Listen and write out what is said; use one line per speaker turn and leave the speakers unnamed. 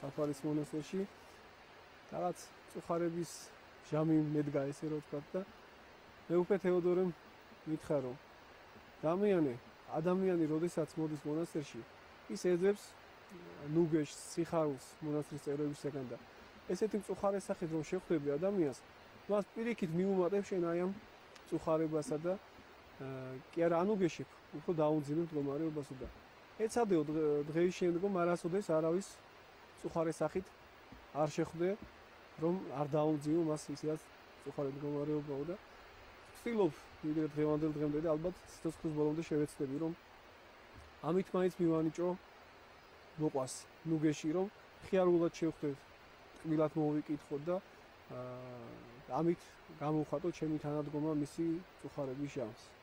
საფარის მონასტერში რაღაც წუხარების ჟამი მედგა ესე რომ ვთქვათ და მეუფე თეოდორემ მითხრა რომ ადამიანი როდესაც მოდის მონასტერში ის ეძებს ნუგეშს სიხარულს მონასტრის წევრებისგან და ესეთი მწუხარე სახით რომ შეხვდები ადამიანს მას პირიქით მიუმატებ შენ აი ამ მწუხარებასა და კი არა ანუგეში უფრო დაუნძინებ მდგომარეობასო და ეცადეო დღეის შემდგომ არასოდეს არავის მწუხარე სახით არ შეხვდე რომ არ დაუნძინო მას ისედაც მწუხარე მდგომარეობაო და ვცდილობ იგივე დღევანდელ დღემდე და ალბათ სიცოცხლის ბოლომდე შევეცდები რომ ამით მაინც მივანიჭო მოყვას ნუგეში რომ ხიარულად შევხვდეთ ტკბილად მოვიკითხოთ და ამით გამოვხატოთ ჩემი თანადგომა მისი მწუხარების ჟამს